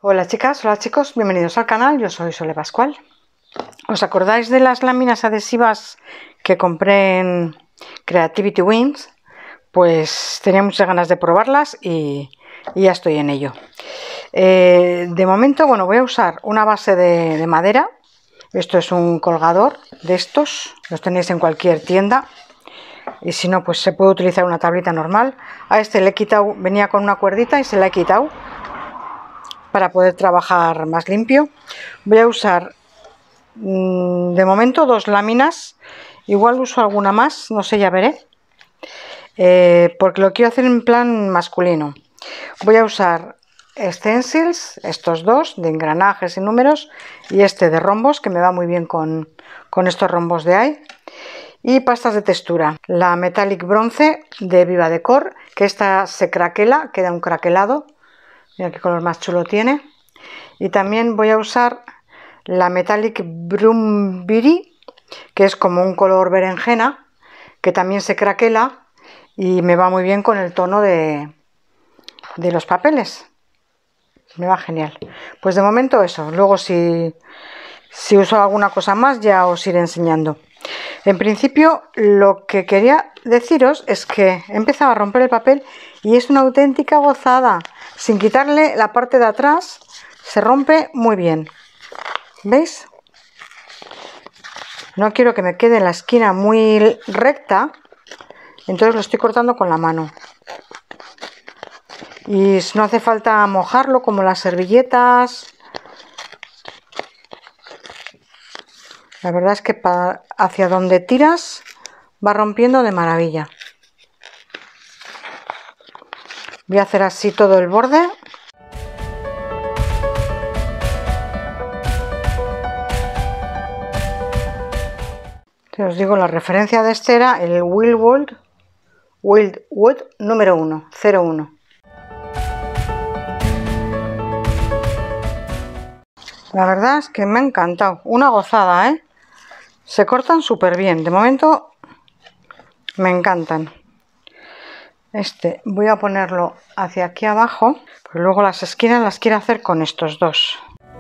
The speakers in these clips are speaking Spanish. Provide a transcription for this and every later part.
Hola chicas, hola chicos, bienvenidos al canal, yo soy Sole Pascual. ¿Os acordáis de las láminas adhesivas que compré en Creativity Wins? Pues tenía muchas ganas de probarlas y ya estoy en ello. De momento, bueno, voy a usar una base de madera. Esto es un colgador de estos, los tenéis en cualquier tienda. Y si no, pues se puede utilizar una tablita normal. A este le he quitado, venía con una cuerdita y se la he quitado para poder trabajar más limpio. Voy a usar de momento 2 láminas, igual uso alguna más, no sé, ya veré, porque lo quiero hacer en plan masculino. Voy a usar stencils, estos dos de engranajes y números, y este de rombos que me va muy bien con estos rombos de ahí, y pastas de textura, la Metallic Bronce de Viva Decor, que esta se craquela, queda un craquelado. Mira qué color más chulo tiene. Y también voy a usar la Metallic Brumberry, que es como un color berenjena, que también se craquela y me va muy bien con el tono de los papeles. Me va genial. Pues de momento eso. Luego si uso alguna cosa más ya os iré enseñando. En principio lo que quería deciros es que he empezado a romper el papel y es una auténtica gozada. Sin quitarle la parte de atrás se rompe muy bien. ¿Veis? No quiero que me quede en la esquina muy recta, entonces lo estoy cortando con la mano. Y no hace falta mojarlo como las servilletas. La verdad es que hacia donde tiras va rompiendo de maravilla. Voy a hacer así todo el borde. Os digo, la referencia de este era el Wildwood número 1, 01. La verdad es que me ha encantado, una gozada, ¿eh? Se cortan súper bien, de momento me encantan. Este voy a ponerlo hacia aquí abajo, pero luego las esquinas las quiero hacer con estos dos.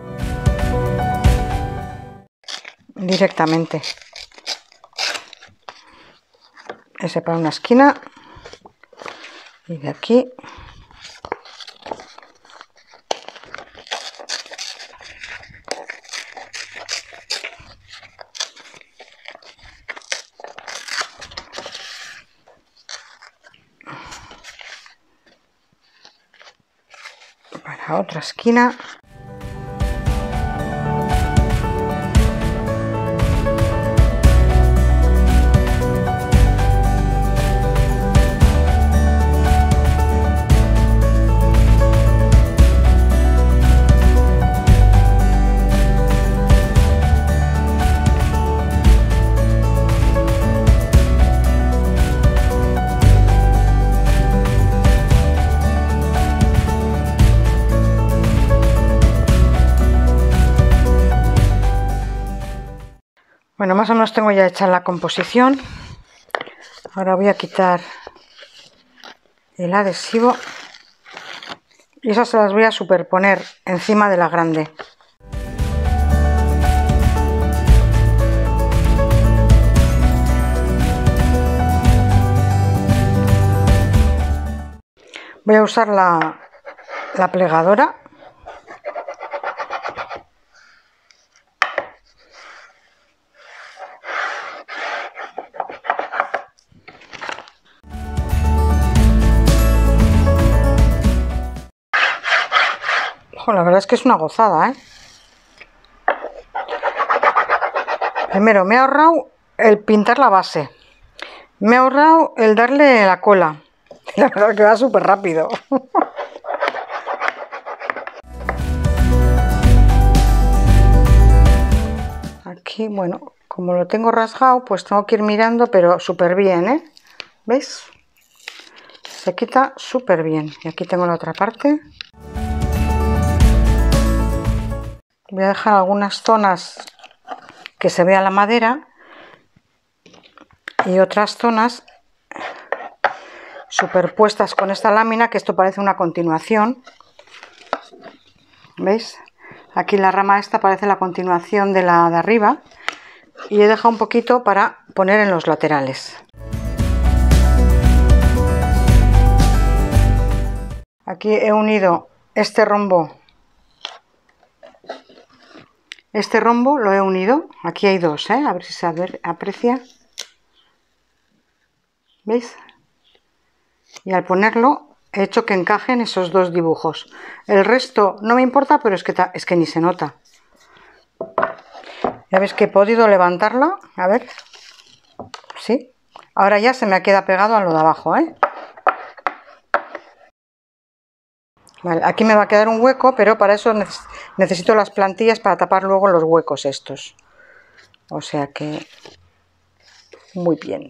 Directamente. Ese para una esquina y de aquí para otra esquina. Bueno, más o menos tengo ya hecha la composición. Ahora voy a quitar el adhesivo y esas se las voy a superponer encima de la grande. Voy a usar la plegadora. La verdad es que es una gozada, ¿eh? Primero me he ahorrado el pintar la base, me he ahorrado el darle la cola. La verdad es que va súper rápido. Aquí, bueno, como lo tengo rasgado, pues tengo que ir mirando, pero súper bien, ¿eh? ¿Veis? Se quita súper bien. Y aquí tengo la otra parte. Voy a dejar algunas zonas que se vea la madera y otras zonas superpuestas con esta lámina, que esto parece una continuación. ¿Veis? Aquí la rama esta parece la continuación de la de arriba y he dejado un poquito para poner en los laterales. Aquí he unido este rombo lo he unido. Aquí hay dos, a ver si se aprecia. ¿Veis? Y al ponerlo he hecho que encajen esos dos dibujos. El resto no me importa, pero es que ni se nota. Ya veis que he podido levantarla, a ver, sí. Ahora ya se me queda pegado a lo de abajo, Vale, aquí me va a quedar un hueco, pero para eso necesito las plantillas para tapar luego los huecos estos. O sea que muy bien.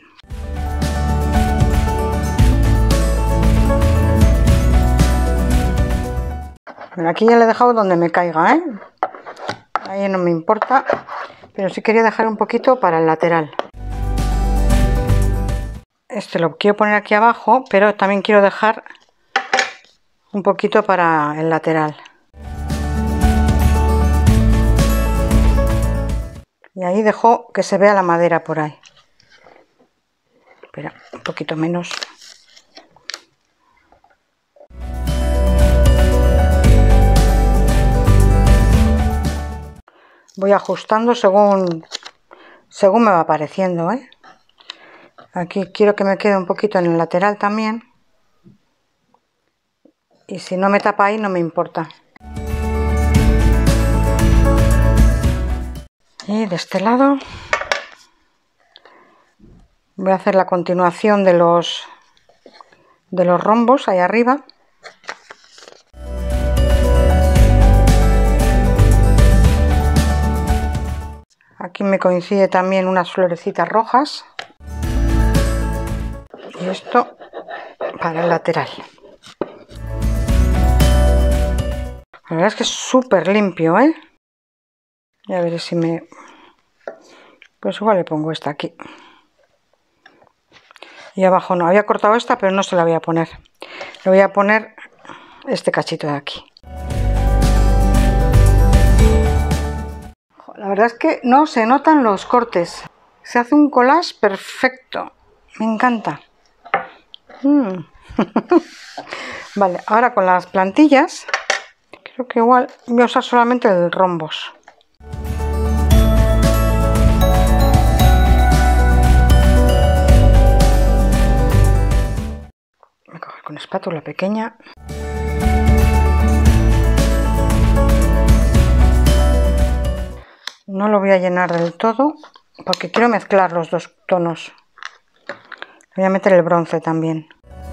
Bueno, aquí ya le he dejado donde me caiga, Ahí no me importa, pero sí quería dejar un poquito para el lateral. Este lo quiero poner aquí abajo, pero también quiero dejar un poquito para el lateral. Y ahí dejo que se vea la madera por ahí. Espera, un poquito menos. Voy ajustando según me va apareciendo, Aquí quiero que me quede un poquito en el lateral también. Y si no me tapa ahí no me importa. Y de este lado voy a hacer la continuación de los rombos ahí arriba. Aquí me coincide también unas florecitas rojas. Y esto para el lateral. La verdad es que es súper limpio, Ya veré si me... Pues igual le pongo esta aquí. Y abajo no, había cortado esta, pero no se la voy a poner. Le voy a poner este cachito de aquí. La verdad es que no se notan los cortes. Se hace un collage perfecto. Me encanta. Vale, ahora con las plantillas, creo que igual voy a usar solamente el rombos. Voy a coger con espátula pequeña. No lo voy a llenar del todo porque quiero mezclar los dos tonos. Voy a meter el bronce también.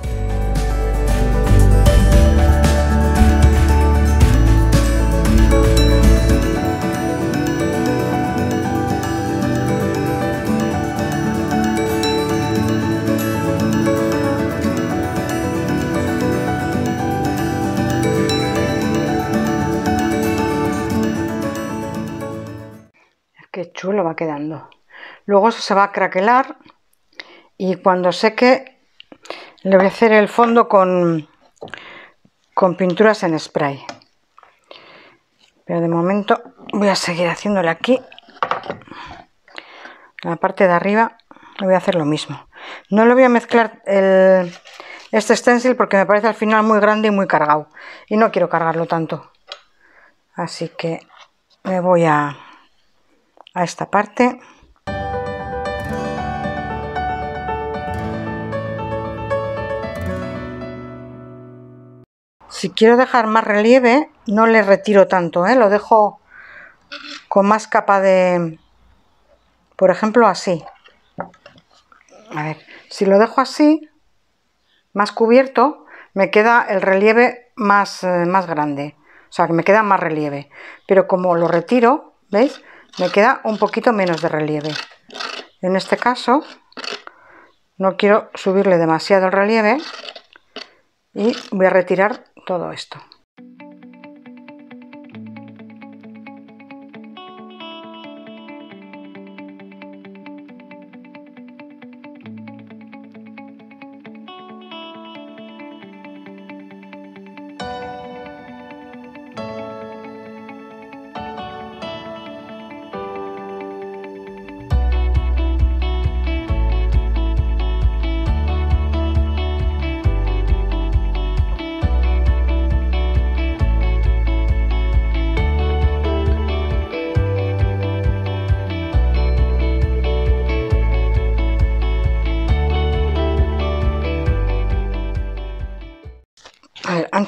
Qué chulo va quedando. Luego eso se va a craquelar y cuando seque le voy a hacer el fondo con pinturas en spray. Pero de momento voy a seguir haciéndole aquí. En la parte de arriba le voy a hacer lo mismo. No le voy a mezclar este stencil porque me parece al final muy grande y muy cargado. Y no quiero cargarlo tanto. Así que me voy a esta parte. Si quiero dejar más relieve, no le retiro tanto, lo dejo con más capa de, por ejemplo, así. A ver, si lo dejo así, más cubierto, me queda el relieve más grande. O sea, que me queda más relieve. Pero como lo retiro, ¿veis? Me queda un poquito menos de relieve. En este caso, no quiero subirle demasiado el relieve y voy a retirar todo esto.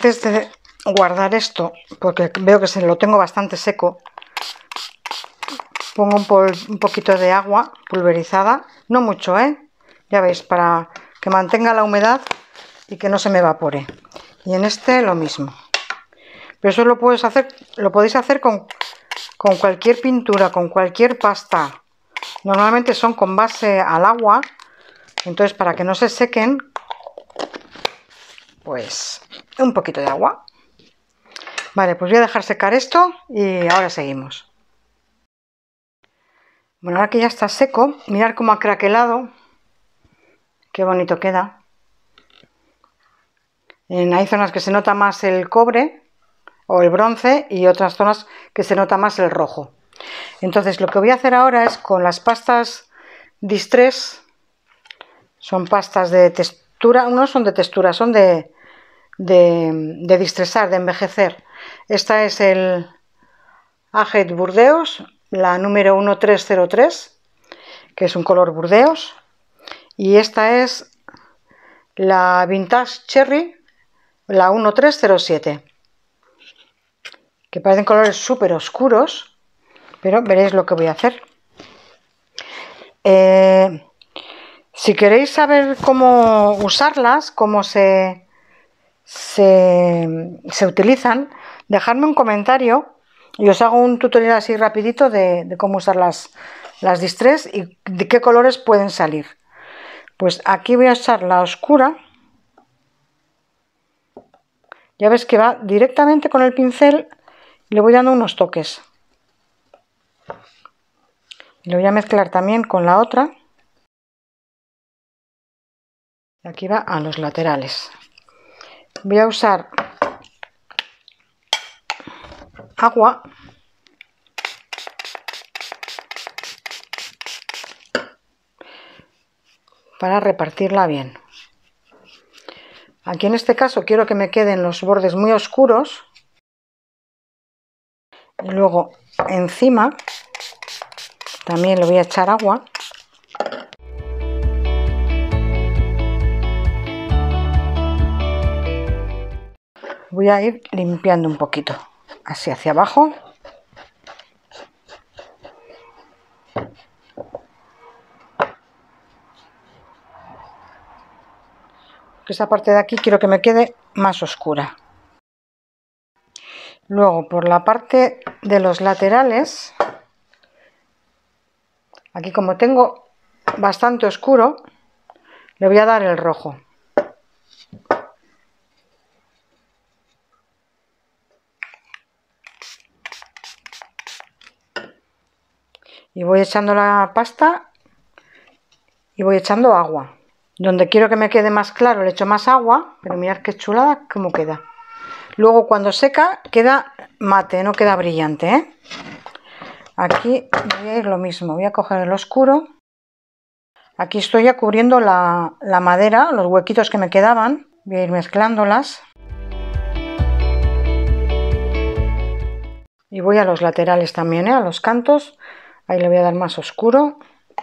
antes de guardar esto, porque veo que se lo tengo bastante seco, pongo un poquito de agua pulverizada, no mucho, ya veis, para que mantenga la humedad y que no se me evapore. Y en este lo mismo. Pero eso lo podéis hacer con cualquier pintura, con cualquier pasta. Normalmente son con base al agua, entonces para que no se sequen, pues un poquito de agua. Vale, pues voy a dejar secar esto y ahora seguimos. Bueno, ahora que ya está seco, mirad cómo ha craquelado. Qué bonito queda. Hay zonas que se nota más el cobre o el bronce y otras zonas que se nota más el rojo. Entonces lo que voy a hacer ahora es con las pastas Distress, son pastas de textura, no son de textura, son de distresar, de envejecer. Esta es el Aged Burdeos, la número 1303, que es un color burdeos, y esta es la Vintage Cherry, la 1307, que parecen colores súper oscuros, pero veréis lo que voy a hacer. Si queréis saber cómo usarlas, cómo se utilizan, dejadme un comentario y os hago un tutorial así rapidito de cómo usar las Distress y de qué colores pueden salir. Pues aquí voy a echar la oscura. Ya ves que va directamente con el pincel y le voy dando unos toques. Lo voy a mezclar también con la otra. Aquí va a los laterales. Voy a usar agua para repartirla bien. Aquí en este caso quiero que me queden los bordes muy oscuros y luego encima también le voy a echar agua. Voy a ir limpiando un poquito, así hacia abajo. Esta parte de aquí quiero que me quede más oscura. Luego por la parte de los laterales, aquí como tengo bastante oscuro, le voy a dar el rojo. Y voy echando la pasta y voy echando agua. Donde quiero que me quede más claro le echo más agua, pero mirad qué chulada cómo queda. Luego cuando seca queda mate, no queda brillante, Aquí voy a ir lo mismo, voy a coger el oscuro. Aquí estoy ya cubriendo la madera, los huequitos que me quedaban. Voy a ir mezclándolas. Y voy a los laterales también, a los cantos. Ahí le voy a dar más oscuro.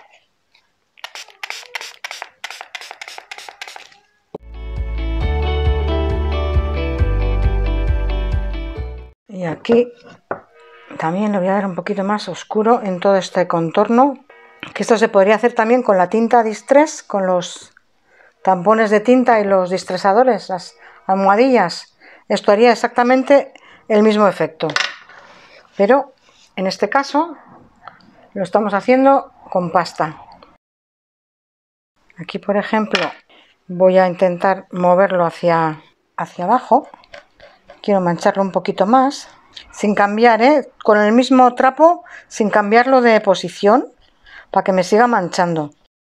Y aquí también le voy a dar un poquito más oscuro en todo este contorno. Que esto se podría hacer también con la tinta Distress, con los tampones de tinta y los distresadores, las almohadillas. Esto haría exactamente el mismo efecto. Pero en este caso lo estamos haciendo con pasta. Aquí, por ejemplo, voy a intentar moverlo hacia abajo. Quiero mancharlo un poquito más, sin cambiar, con el mismo trapo, sin cambiarlo de posición, para que me siga manchando.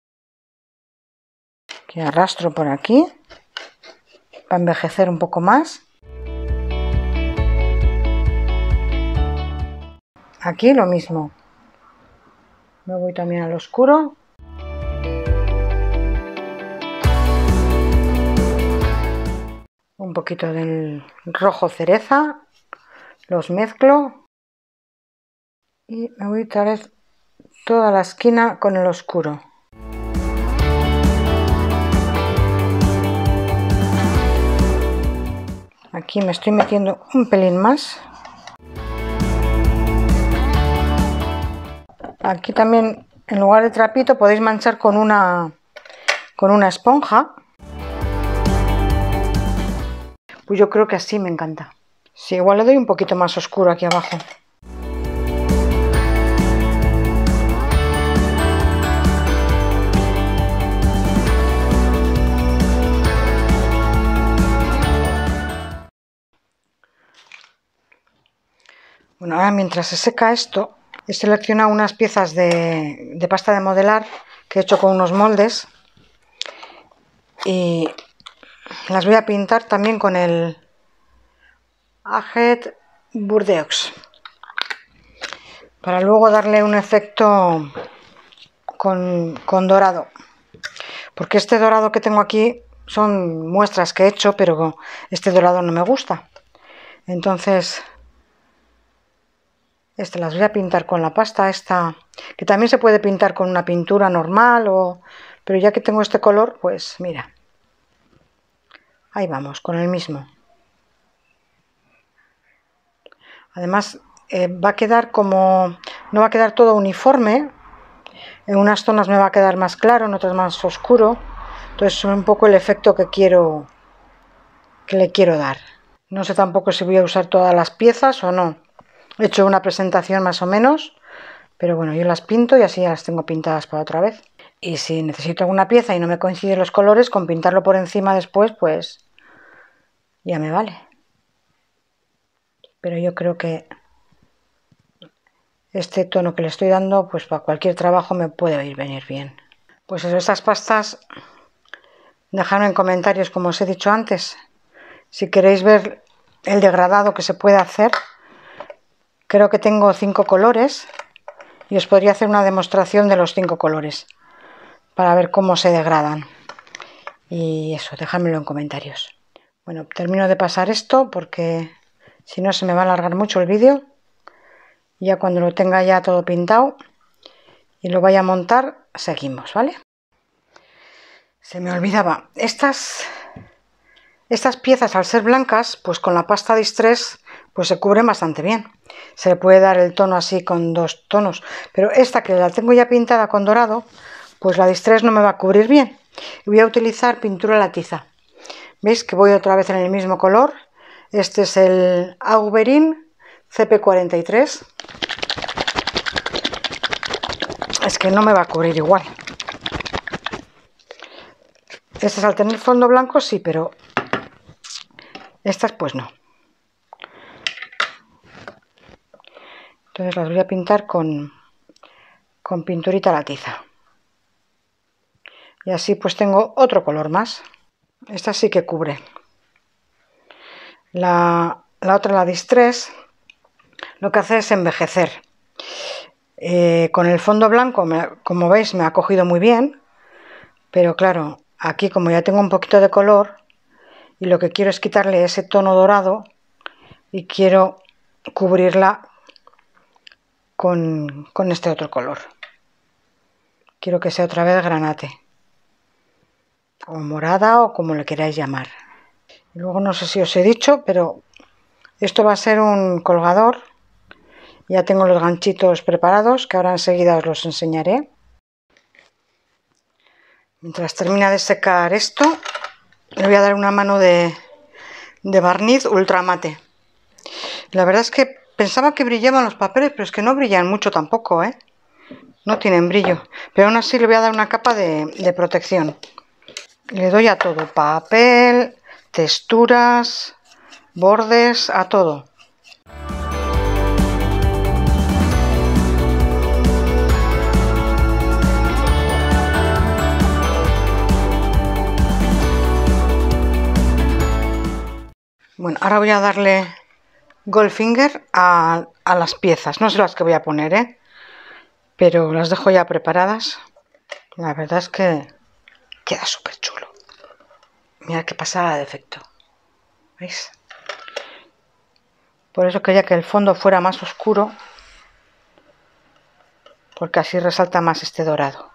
Que arrastro por aquí, para envejecer un poco más. Aquí lo mismo. Me voy también al oscuro. Un poquito del rojo cereza. Los mezclo. Y me voy otra vez toda la esquina con el oscuro. Aquí me estoy metiendo un pelín más. Aquí también, en lugar de trapito, podéis manchar con una esponja. Pues yo creo que así me encanta. Sí, igual le doy un poquito más oscuro aquí abajo. Bueno, ahora mientras se seca esto, he seleccionado unas piezas de pasta de modelar que he hecho con unos moldes y las voy a pintar también con el Aged Burdeos para luego darle un efecto con dorado, porque este dorado que tengo aquí son muestras que he hecho, pero este dorado no me gusta. Entonces las voy a pintar con la pasta esta, que también se puede pintar con una pintura normal, pero ya que tengo este color, pues mira, ahí vamos, con el mismo. Además va a quedar como, no va a quedar todo uniforme, en unas zonas me va a quedar más claro, en otras más oscuro, entonces es un poco el efecto que le quiero dar. No sé tampoco si voy a usar todas las piezas o no. He hecho una presentación más o menos, pero bueno, yo las pinto y así ya las tengo pintadas para otra vez. Y si necesito alguna pieza y no me coinciden los colores, con pintarlo por encima después, pues ya me vale. Pero yo creo que este tono que le estoy dando, pues para cualquier trabajo me puede venir bien. Pues eso, estas pastas, dejadme en comentarios, como os he dicho antes, si queréis ver el degradado que se puede hacer. Creo que tengo 5 colores y os podría hacer una demostración de los 5 colores para ver cómo se degradan. Y eso, dejádmelo en comentarios. Bueno, termino de pasar esto porque si no se me va a alargar mucho el vídeo. Ya cuando lo tenga ya todo pintado y lo vaya a montar, seguimos, ¿vale? Se me olvidaba, estas piezas al ser blancas, pues con la pasta Distress pues se cubren bastante bien. Se le puede dar el tono así con 2 tonos, pero esta que la tengo ya pintada con dorado, pues la Distress no me va a cubrir bien. Y voy a utilizar pintura a la tiza. ¿Veis que voy otra vez en el mismo color? Este es el Auberin CP43. Es que no me va a cubrir igual. Estas al tener fondo blanco sí, pero estas pues no. Entonces las voy a pintar con pinturita a la tiza. Y así pues tengo otro color más. Esta sí que cubre. La otra, la Distress, lo que hace es envejecer. Con el fondo blanco, como veis, me ha cogido muy bien. Pero claro, aquí como ya tengo un poquito de color y lo que quiero es quitarle ese tono dorado y quiero cubrirla con este otro color. Quiero que sea otra vez granate o morada o como le queráis llamar. Y luego no sé si os he dicho, pero esto va a ser un colgador. Ya tengo los ganchitos preparados, que ahora enseguida os los enseñaré. Mientras termina de secar esto, le voy a dar una mano de barniz ultramate. La verdad es que pensaba que brillaban los papeles, pero es que no brillan mucho tampoco, ¿eh? No tienen brillo, pero aún así le voy a dar una capa de protección. Le doy a todo, papel, texturas, bordes, a todo. Bueno, ahora voy a darle Goldfinger a las piezas. No sé las que voy a poner, pero las dejo ya preparadas. La verdad es que queda súper chulo. Mirad qué pasada de efecto. ¿Veis? Por eso quería que el fondo fuera más oscuro, porque así resalta más este dorado.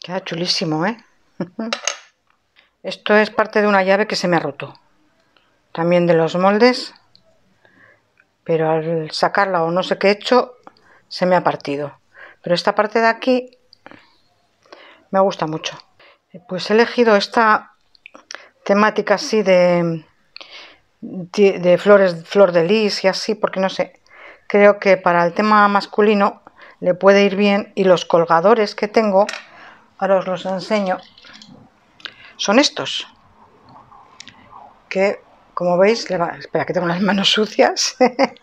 Queda chulísimo, ¿eh? Esto es parte de una llave que se me ha roto. También de los moldes. Pero al sacarla o no sé qué he hecho, se me ha partido. Pero esta parte de aquí me gusta mucho. Pues he elegido esta temática así de flores, flor de lis y así, porque no sé, creo que para el tema masculino le puede ir bien. Y los colgadores que tengo, ahora os los enseño, son estos, que como veis, espera que tengo las manos sucias,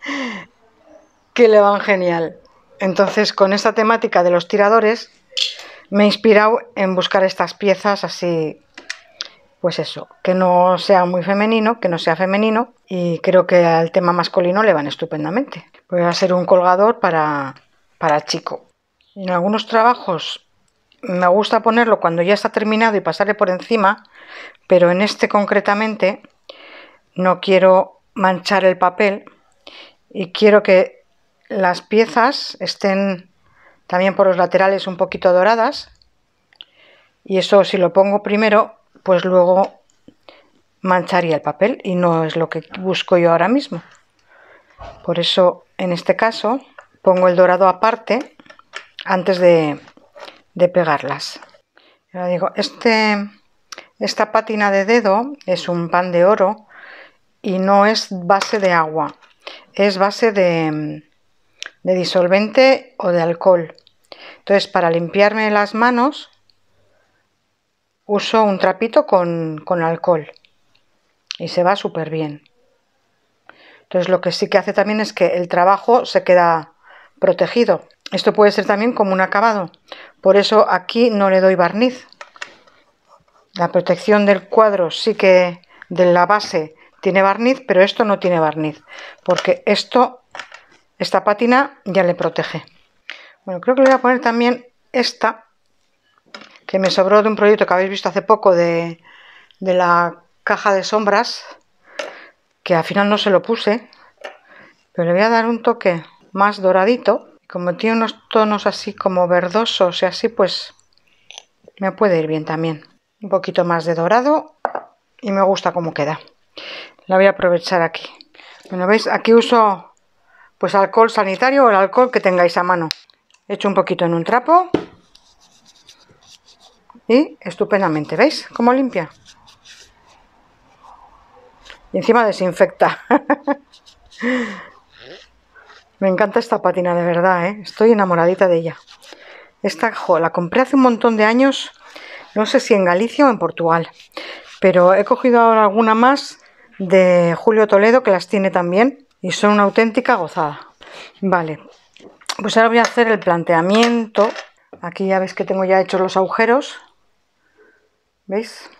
que le van genial. Entonces, con esta temática de los tiradores, me he inspirado en buscar estas piezas así, pues eso, que no sea muy femenino, que no sea femenino, y creo que al tema masculino le van estupendamente. Pues va a ser un colgador para chico. En algunos trabajos me gusta ponerlo cuando ya está terminado y pasarle por encima, pero en este concretamente no quiero manchar el papel y quiero que las piezas estén también por los laterales un poquito doradas, y eso, si lo pongo primero, pues luego mancharía el papel y no es lo que busco yo ahora mismo. Por eso en este caso pongo el dorado aparte antes de pegarlas. Ya digo, esta pátina de dedo es un pan de oro y no es base de agua, es base de disolvente o de alcohol. Entonces, para limpiarme las manos uso un trapito con alcohol y se va súper bien. Entonces, lo que sí que hace también es que el trabajo se queda protegido. Esto puede ser también como un acabado. Por eso aquí no le doy barniz. La protección del cuadro sí que de la base tiene barniz, pero esto no tiene barniz, porque esta pátina ya le protege. Bueno, creo que le voy a poner también esta, que me sobró de un proyecto que habéis visto hace poco de la caja de sombras, que al final no se lo puse, pero le voy a dar un toque más doradito. Como tiene unos tonos así como verdosos y así, pues me puede ir bien también. Un poquito más de dorado y me gusta cómo queda. La voy a aprovechar aquí. Bueno, veis, aquí uso pues alcohol sanitario o el alcohol que tengáis a mano. Echo un poquito en un trapo y estupendamente, ¿veis cómo limpia? Y encima desinfecta. Me encanta esta pátina, de verdad, ¿eh? Estoy enamoradita de ella. Esta, la compré hace un montón de años, no sé si en Galicia o en Portugal, pero he cogido ahora alguna más de Julio Toledo, que las tiene también, y son una auténtica gozada. Vale, pues ahora voy a hacer el planteamiento. Aquí ya veis que tengo ya hechos los agujeros, ¿veis?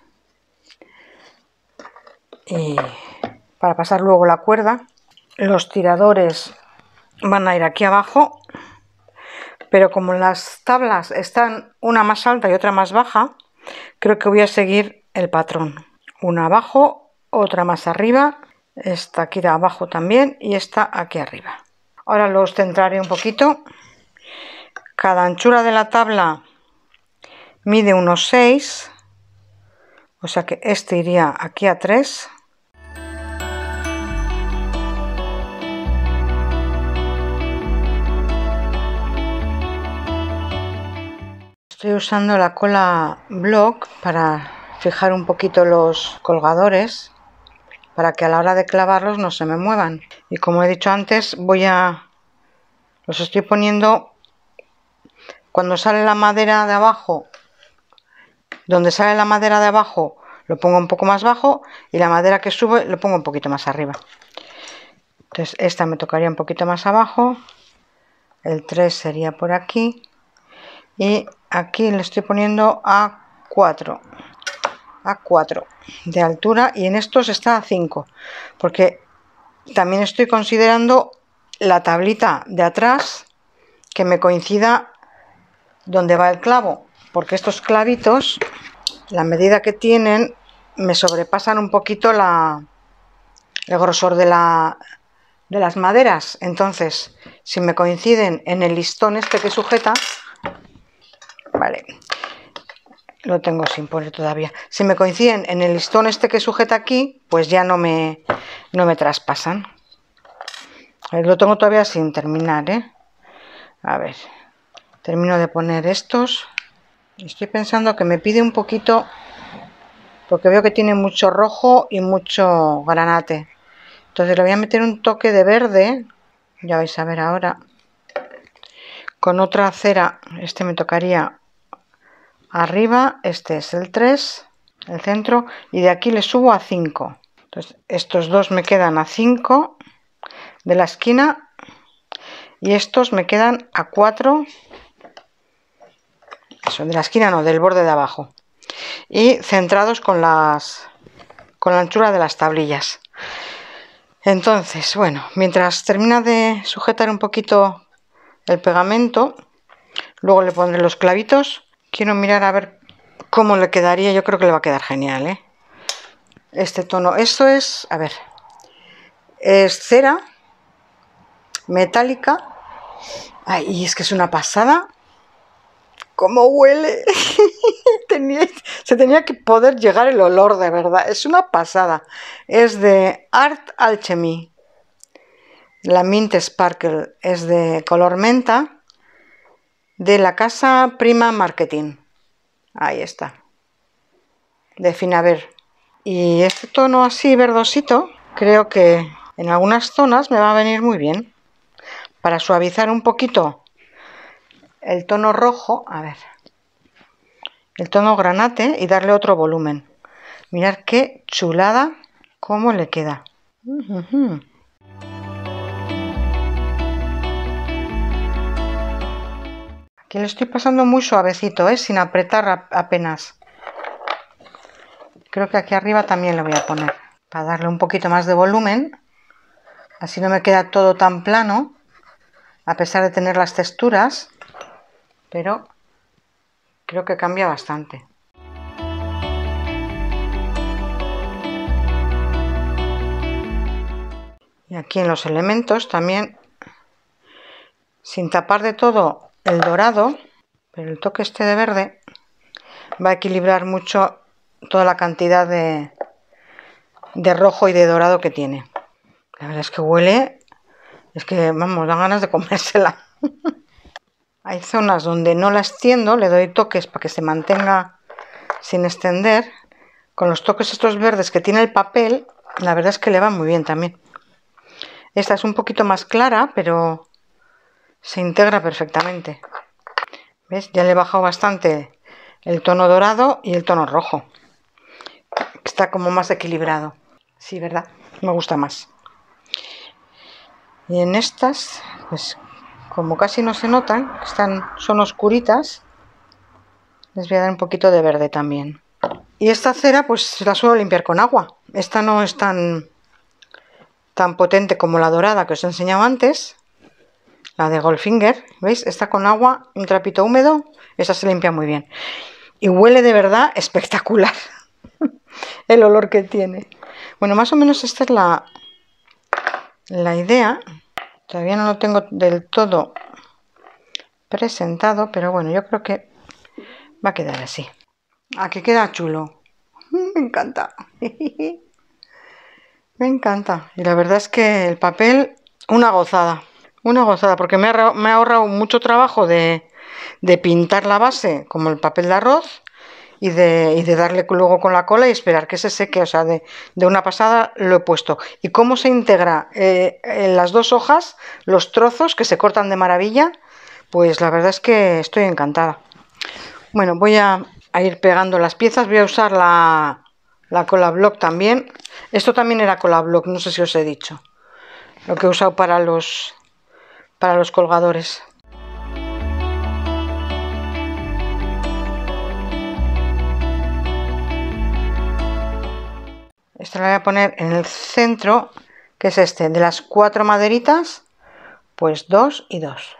Y para pasar luego la cuerda, los tiradores van a ir aquí abajo, pero como las tablas están una más alta y otra más baja, creo que voy a seguir el patrón. Una abajo, otra más arriba, esta aquí de abajo también y esta aquí arriba. Ahora los centraré un poquito. Cada anchura de la tabla mide unos 6, o sea que este iría aquí a 3. Estoy usando la cola block para fijar un poquito los colgadores, para que a la hora de clavarlos no se me muevan. Y como he dicho antes, los estoy poniendo cuando sale la madera de abajo. Donde sale la madera de abajo lo pongo un poco más bajo y la madera que sube lo pongo un poquito más arriba. Entonces esta me tocaría un poquito más abajo, el 3 sería por aquí y aquí le estoy poniendo a 4 de altura, y en estos está a 5 porque también estoy considerando la tablita de atrás que me coincida donde va el clavo, porque estos clavitos, la medida que tienen, me sobrepasan un poquito el grosor de las maderas. Entonces, si me coinciden en el listón este que sujeta, vale, lo tengo sin poner todavía. Si me coinciden en el listón este que sujeta aquí, pues ya no me traspasan. A ver, lo tengo todavía sin terminar, ¿eh? A ver, termino de poner estos. Estoy pensando que me pide un poquito, porque veo que tiene mucho rojo y mucho granate. Entonces le voy a meter un toque de verde, ya vais a ver ahora. Con otra cera, este me tocaría arriba, este es el 3, el centro, y de aquí le subo a 5. Entonces estos dos me quedan a 5 de la esquina y estos me quedan a 4, eso, de la esquina no, del borde de abajo, y centrados con la anchura de las tablillas. Entonces, bueno, mientras termina de sujetar un poquito el pegamento, luego le pondré los clavitos. Quiero mirar a ver cómo le quedaría. Yo creo que le va a quedar genial, ¿eh? Este tono, esto es, a ver, es cera metálica. Ay, es que es una pasada. ¿Cómo huele? Se tenía que poder llegar el olor, de verdad. Es una pasada. Es de Art Alchemy. La Mint Sparkle es de color menta, de la casa Prima Marketing. Ahí está. De Finaver. Y este tono así verdosito, creo que en algunas zonas me va a venir muy bien. Para suavizar un poquito el tono rojo, a ver, el tono granate, y darle otro volumen. Mirad qué chulada, cómo le queda. Aquí le estoy pasando muy suavecito, sin apretar apenas. Creo que aquí arriba también le voy a poner, para darle un poquito más de volumen. Así no me queda todo tan plano, a pesar de tener las texturas, pero creo que cambia bastante. Y aquí en los elementos también, sin tapar de todo el dorado, pero el toque este de verde va a equilibrar mucho toda la cantidad de rojo y de dorado que tiene. La verdad es que huele, es que vamos, dan ganas de comérsela. Hay zonas donde no la extiendo, le doy toques para que se mantenga sin extender. Con los toques estos verdes que tiene el papel, la verdad es que le va muy bien también. Esta es un poquito más clara, pero se integra perfectamente. ¿Ves? Ya le he bajado bastante el tono dorado y el tono rojo. Está como más equilibrado. Sí, ¿verdad? Me gusta más. Y en estas, pues como casi no se notan, son oscuritas, les voy a dar un poquito de verde también. Y esta cera pues la suelo limpiar con agua. Esta no es tan potente como la dorada que os he enseñado antes, la de Goldfinger. ¿Veis? Está con agua, un trapito húmedo, esa se limpia muy bien. Y huele de verdad espectacular el olor que tiene. Bueno, más o menos esta es la idea. Todavía no lo tengo del todo presentado, pero bueno, yo creo que va a quedar así. Aquí queda chulo. Me encanta. Me encanta. Y la verdad es que el papel, una gozada. Una gozada, porque me ha ahorrado mucho trabajo de pintar la base como el papel de arroz y de darle luego con la cola y esperar que se seque. O sea, de una pasada lo he puesto. Y cómo se integra en las dos hojas, los trozos que se cortan de maravilla, pues la verdad es que estoy encantada. Bueno, voy a ir pegando las piezas. Voy a usar la cola block también. Esto también era cola block, no sé si os he dicho. Lo que he usado para los colgadores. Esta la voy a poner en el centro, que es este, de las 4 maderitas, pues 2 y 2.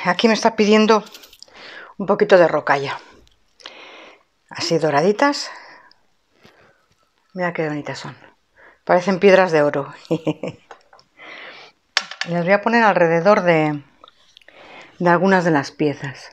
aquí me está pidiendo un poquito de rocalla. Así doraditas. Mira qué bonitas son. Parecen piedras de oro. Las voy a poner alrededor de algunas de las piezas.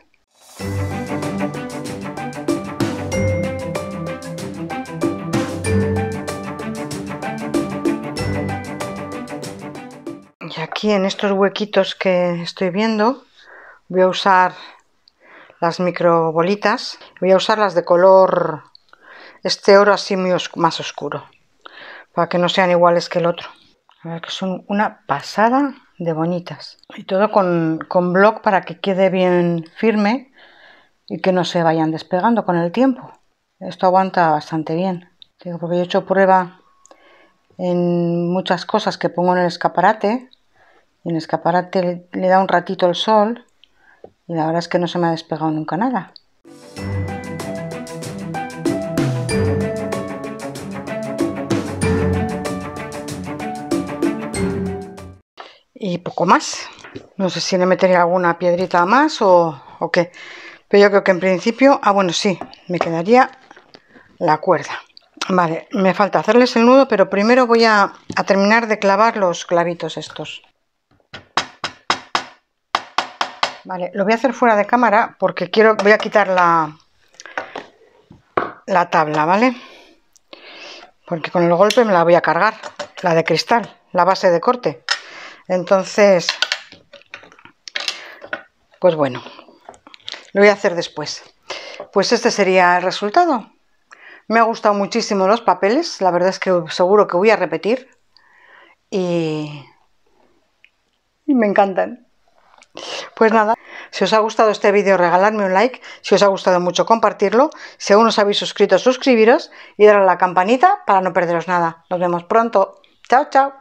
Y aquí en estos huequitos que estoy viendo voy a usar las micro bolitas. Voy a usarlas de color este oro así muy más oscuro, para que no sean iguales que el otro. A ver, que son una pasada de bonitas. Y todo con bloc para que quede bien firme y que no se vayan despegando con el tiempo. Esto aguanta bastante bien. Digo, porque yo he hecho prueba en muchas cosas que pongo en el escaparate. Y en el escaparate le da un ratito el sol y la verdad es que no se me ha despegado nunca nada. Y poco más. No sé si le meteré alguna piedrita más o qué. Pero yo creo que en principio... Ah, bueno, sí. Me quedaría la cuerda. Vale, me falta hacerles el nudo, pero primero voy a terminar de clavar los clavitos estos. Vale, lo voy a hacer fuera de cámara porque voy a quitar la tabla, ¿vale? Porque con el golpe me la voy a cargar, la de cristal, la base de corte. Entonces, pues bueno, lo voy a hacer después. Pues este sería el resultado. Me ha gustado muchísimo los papeles, la verdad es que seguro que voy a repetir. Y me encantan. Pues nada, si os ha gustado este vídeo regaladme un like, si os ha gustado mucho compartirlo, si aún no os habéis suscrito suscribiros y darle a la campanita para no perderos nada. Nos vemos pronto. Chao, chao.